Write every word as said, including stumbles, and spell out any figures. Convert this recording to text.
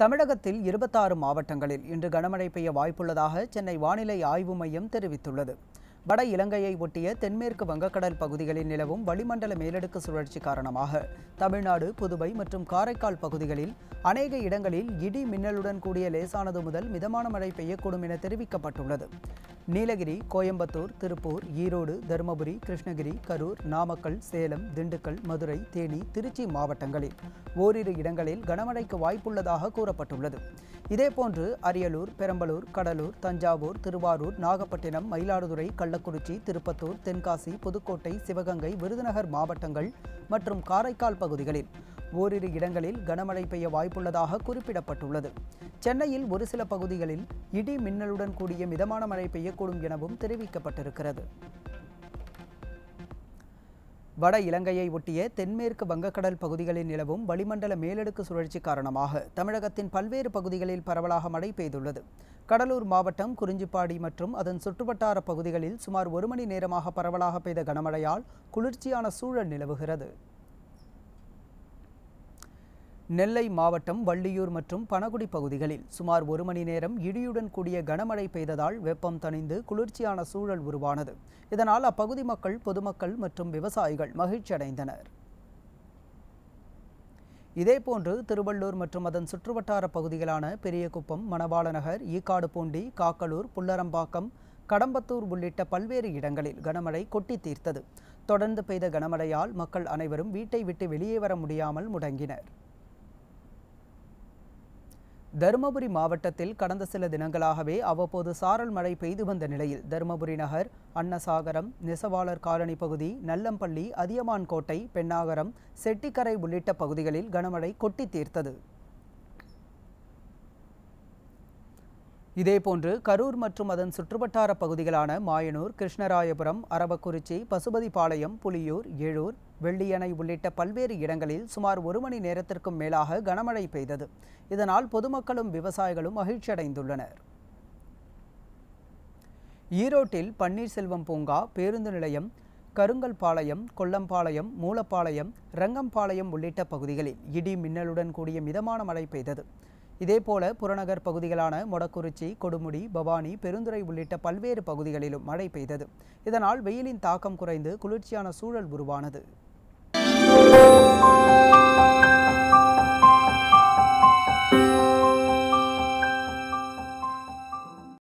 தமிழகத்தில் இருபத்தாறு மாவட்டங்களில் இன்று கனமழை பெய்ய வாய்ப்புள்ளதாக சென்னை வானிலை ஆய்வு மையம் தெரிவித்துள்ளது. வட இலங்கையை ஒட்டிய தென்மேற்கு வங்கக்கடல் பகுதிகளில் நிலவும் வளிமண்டல மேலடுக்கு சுழற்சி காரணமாக தமிழ்நாடு, புதுவை மற்றும் காரைக்கால் பகுதிகளில் அநேக இடங்களில் இடி மின்னலுடன் கூடிய லேசானது முதல் மிதமான மழை பெய்யக்கூடும் என தெரிவிக்கப்பட்டுள்ளது. நீலகிரி, கோயம்புத்தூர், திருப்பூர், ஈரோடு, தருமபுரி, கிருஷ்ணகிரி, கரூர், நாமக்கல், சேலம், திண்டுக்கல், மதுரை, தேனி, திருச்சி மாவட்டங்களில் ஓரிரு இடங்களில் கனமழைக்கு வாய்ப்புள்ளதாக கூறப்பட்டுள்ளது. இதேபோன்று அரியலூர், பெரம்பலூர், கடலூர், தஞ்சாவூர், திருவாரூர், நாகப்பட்டினம், மயிலாடுதுறை, கள்ளக்குறிச்சி, திருப்பத்தூர், தென்காசி, புதுக்கோட்டை, சிவகங்கை, விருதுநகர் மாவட்டங்கள் மற்றும் காரைக்கால் பகுதிகளில் ஓரிரு இடங்களில் கனமழை பெய்ய வாய்ப்புள்ளதாக குறிப்பிடப்பட்டுள்ளது. சென்னையில் ஒரு சில பகுதிகளில் இடி மின்னலுடன் கூடிய மிதமான மழை பெய்யக்கூடும் எனவும் தெரிவிக்கப்பட்டிருக்கிறது. வட இலங்கையை ஒட்டிய தென்மேற்கு வங்கக்கடல் பகுதிகளில் நிலவும் வளிமண்டல மேலடுக்கு சுழற்சி காரணமாக தமிழகத்தின் பல்வேறு பகுதிகளில் பரவலாக மழை பெய்துள்ளது. கடலூர் மாவட்டம் குறிஞ்சிப்பாடி மற்றும் அதன் சுற்றுவட்டார பகுதிகளில் சுமார் ஒரு மணி நேரமாக பரவலாக பெய்த கனமழையால் குளிர்ச்சியான சூழல் நிலவுகிறது. நெல்லை மாவட்டம் வள்ளியூர் மற்றும் பனகுடி பகுதிகளில் சுமார் ஒரு மணி நேரம் இடியுடன் கூடிய கனமழை பெய்ததால் வெப்பம் தணிந்து குளிர்ச்சியான சூழல் உருவானது. இதனால் அப்பகுதி மக்கள், பொதுமக்கள் மற்றும் விவசாயிகள் மகிழ்ச்சியடைந்தனர். இதேபோன்று திருவள்ளூர் மற்றும் அதன் சுற்றுவட்டார பகுதிகளான பெரியகுப்பம், மணவாளநகர், ஈக்காடுபூண்டி, காக்கலூர், புல்லரம்பாக்கம், கடம்பத்தூர் உள்ளிட்ட பல்வேறு இடங்களில் கனமழை கொட்டி தீர்த்தது. தொடர்ந்து பெய்த கனமழையால் மக்கள் அனைவரும் வீட்டை விட்டு வெளியே வர முடியாமல் முடங்கினர். தருமபுரி மாவட்டத்தில் கடந்த சில தினங்களாகவே அவ்வப்போது சாரல் மழை பெய்து வந்த நிலையில் தருமபுரி நகர், அன்னசாகரம், நெசவாளர் காலனி பகுதி, நல்லம்பள்ளி, அதியமான் கோட்டை, பெண்ணாகரம், செட்டிக்கரை உள்ளிட்ட பகுதிகளில் கனமழை கொட்டி தீர்த்தது. இதேபோன்று கரூர் மற்றும் அதன் சுற்றுவட்டார பகுதிகளான மாயனூர், கிருஷ்ணராயபுரம், அரவக்குறிச்சி, பசுபதிபாளையம், புலியூர், ஏழூர், வெள்ளியணை உள்ளிட்ட பல்வேறு இடங்களில் சுமார் ஒரு மணி நேரத்திற்கும் மேலாக கனமழை பெய்தது. இதனால் பொதுமக்களும் விவசாயிகளும் மகிழ்ச்சியடைந்துள்ளனர். ஈரோட்டில் பன்னீர்செல்வம் பூங்கா, பேருந்து நிலையம், கருங்கல்பாளையம், கொல்லம்பாளையம், மூலப்பாளையம், ரங்கம்பாளையம் உள்ளிட்ட பகுதிகளில் இடி மின்னலுடன் கூடிய மிதமான மழை பெய்தது. இதேபோல புறநகர் பகுதிகளான மொடக்குறிச்சி, கொடுமுடி, பவானி, பெருந்துறை உள்ளிட்ட பல்வேறு பகுதிகளிலும் மழை பெய்தது. இதனால் வெயிலின் தாக்கம் குறைந்து குளிர்ச்சியான சூழல் உருவானது.